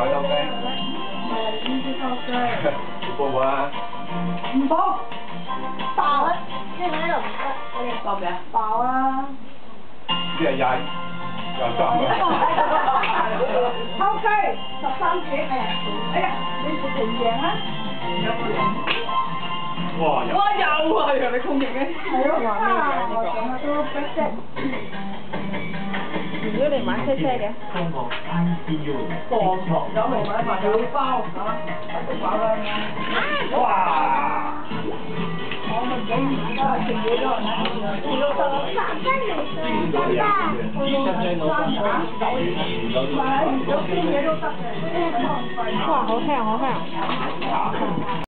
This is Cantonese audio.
啊，老雞。 呢啲偷雞。 報唔報啊？ 唔報。爆啊！ 你喺度唔得， 爆咩啊？爆啊！ 呢係廿三啊。 偷雞13隻，哎呀，你食成贏啊！ 哇！ 哇有啊，原來你控型嘅。 係咯，我講得都不識。 如果你買車車嘅。 中國 ICU 有嚟買埋有包嚇，食飽啦。 哇！ 我咪幾唔得，食嘢都係2六十。 見到你啊！ 買咗啲嘢都得嘅， 哇，好香好香。